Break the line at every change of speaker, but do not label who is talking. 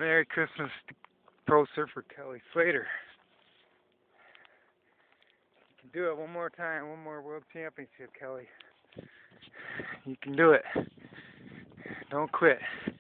Merry Christmas, pro surfer Kelly Slater. You can do it one more time, one more world championship, Kelly. You can do it. Don't quit.